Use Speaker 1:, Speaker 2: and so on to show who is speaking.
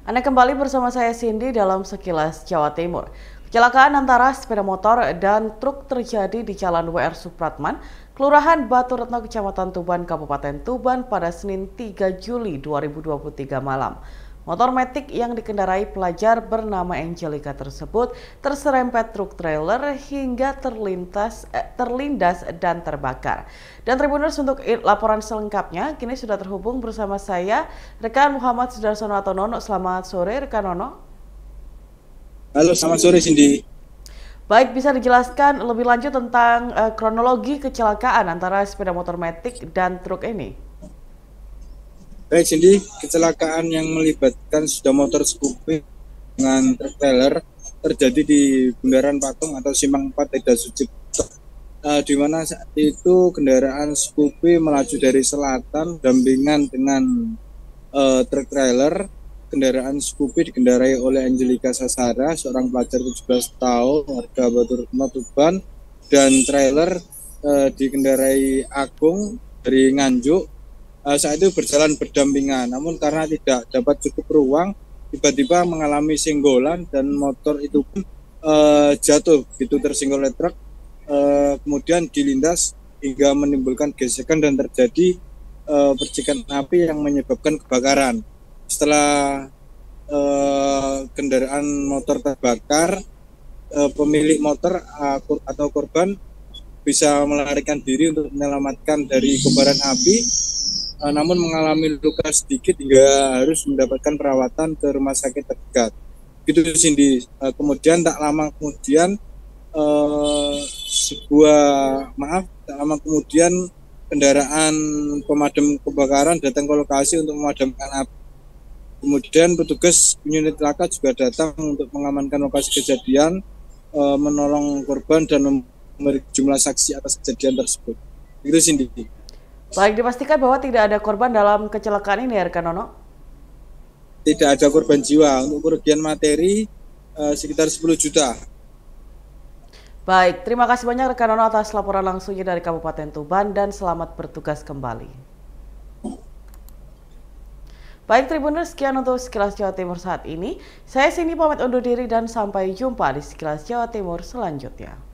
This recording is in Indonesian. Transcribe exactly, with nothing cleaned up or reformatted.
Speaker 1: Anda kembali bersama saya Cindy dalam Sekilas Jawa Timur. Kecelakaan antara sepeda motor dan truk terjadi di Jalan W R Supratman, Kelurahan Batu Retno, Kecamatan Tuban, Kabupaten Tuban pada Senin tiga Juli dua ribu dua puluh tiga malam. Motor metik yang dikendarai pelajar bernama Angelica tersebut terserempet truk trailer hingga terlintas, eh, terlindas dan terbakar. Dan Tribuners, untuk laporan selengkapnya kini sudah terhubung bersama saya rekan Muhammad Sudarsono atau Nono. Selamat sore rekan Nono.
Speaker 2: Halo, selamat sore Cindy.
Speaker 1: Baik, bisa dijelaskan lebih lanjut tentang uh, kronologi kecelakaan antara sepeda motor metik dan truk ini?
Speaker 2: Baik Cindy, kecelakaan yang melibatkan sepeda motor Scoopy dengan truk trailer terjadi di Bundaran Patung atau Simpang empat Eda Sucipto, uh, di mana saat itu kendaraan Scoopy melaju dari selatan dampingan dengan uh, truk trailer. Kendaraan Scoopy dikendarai oleh Angelica Sasara, seorang pelajar tujuh belas tahun, warga Batu Retno Tuban, dan trailer uh, dikendarai Agung dari Nganjuk. Uh, saat itu berjalan berdampingan, namun karena tidak dapat cukup ruang, tiba-tiba mengalami senggolan dan motor itu pun uh, jatuh, itu tersinggol oleh truk, uh, kemudian dilindas hingga menimbulkan gesekan dan terjadi uh, percikan api yang menyebabkan kebakaran. Setelah uh, kendaraan motor terbakar, uh, pemilik motor uh, atau korban bisa melarikan diri untuk menyelamatkan dari kobaran api. Uh, namun mengalami luka sedikit hingga harus mendapatkan perawatan ke rumah sakit terdekat. Gitu Cindy. Uh, kemudian tak lama kemudian uh, sebuah maaf tak lama kemudian kendaraan pemadam kebakaran datang ke lokasi untuk memadamkan api. Kemudian petugas unit laka juga datang untuk mengamankan lokasi kejadian, uh, menolong korban dan memberi jumlah saksi atas kejadian tersebut. Gitu Cindy.
Speaker 1: Baik, dipastikan bahwa tidak ada korban dalam kecelakaan ini ya rekan Nono?
Speaker 2: Tidak ada korban jiwa. Untuk kerugian materi uh, sekitar sepuluh juta.
Speaker 1: Baik, terima kasih banyak rekan Nono atas laporan langsungnya dari Kabupaten Tuban dan selamat bertugas kembali. Baik Tribuners, sekian untuk Sekilas Jawa Timur saat ini. Saya Cindy pamit undur diri dan sampai jumpa di Sekilas Jawa Timur selanjutnya.